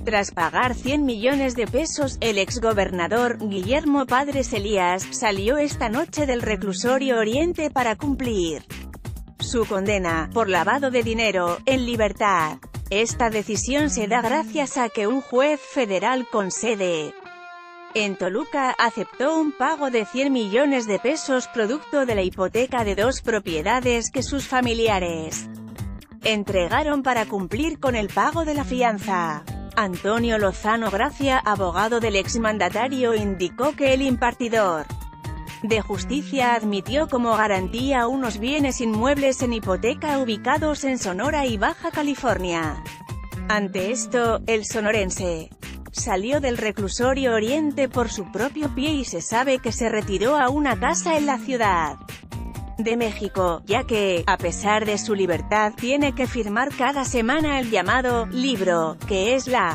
Tras pagar 100 millones de pesos, el exgobernador, Guillermo Padres Elías, salió esta noche del reclusorio Oriente para cumplir su condena, por lavado de dinero, en libertad. Esta decisión se da gracias a que un juez federal con sede en Toluca aceptó un pago de 100 millones de pesos producto de la hipoteca de 2 propiedades que sus familiares entregaron para cumplir con el pago de la fianza. Antonio Lozano Gracia, abogado del exmandatario, indicó que el impartidor de justicia admitió como garantía unos bienes inmuebles en hipoteca ubicados en Sonora y Baja California. Ante esto, el sonorense salió del reclusorio Oriente por su propio pie y se sabe que se retiró a una casa en la Ciudad de México, ya que, a pesar de su libertad, tiene que firmar cada semana el llamado libro, que es la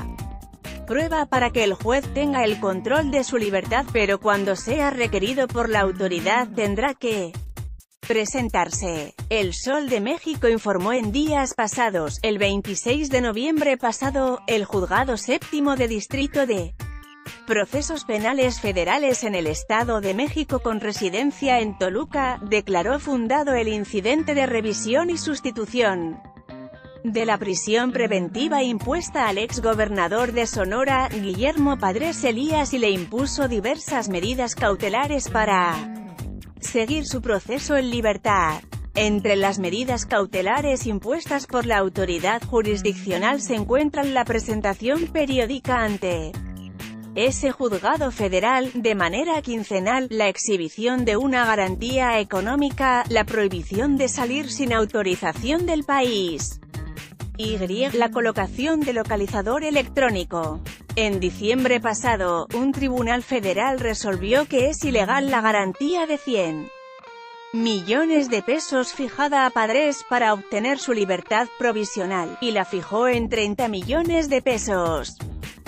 prueba para que el juez tenga el control de su libertad, pero cuando sea requerido por la autoridad tendrá que presentarse. El Sol de México informó en días pasados, el 26 de noviembre pasado, el Juzgado Séptimo de Distrito de Procesos Penales Federales en el Estado de México con residencia en Toluca, declaró fundado el incidente de revisión y sustitución de la prisión preventiva impuesta al exgobernador de Sonora, Guillermo Padres Elías, y le impuso diversas medidas cautelares para seguir su proceso en libertad. Entre las medidas cautelares impuestas por la autoridad jurisdiccional se encuentran la presentación periódica ante ese juzgado federal, de manera quincenal, la exhibición de una garantía económica, la prohibición de salir sin autorización del país, y la colocación de localizador electrónico. En diciembre pasado, un tribunal federal resolvió que es ilegal la garantía de 100 millones de pesos fijada a Padres para obtener su libertad provisional, y la fijó en 30 millones de pesos.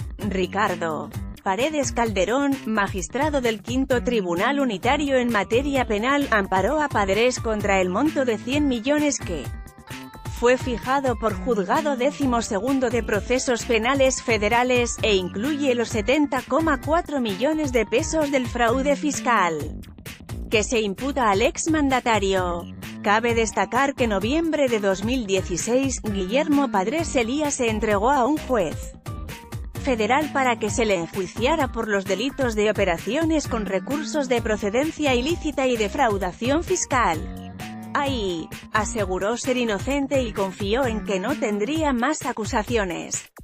Ricardo Paredes Calderón, magistrado del Quinto Tribunal Unitario en materia penal, amparó a Padres contra el monto de 100 millones que fue fijado por Juzgado 12º de Procesos Penales Federales, e incluye los 70,4 millones de pesos del fraude fiscal que se imputa al exmandatario. Cabe destacar que en noviembre de 2016, Guillermo Padres Elías se entregó a un juez federal para que se le enjuiciara por los delitos de operaciones con recursos de procedencia ilícita y defraudación fiscal. Ahí, aseguró ser inocente y confió en que no tendría más acusaciones.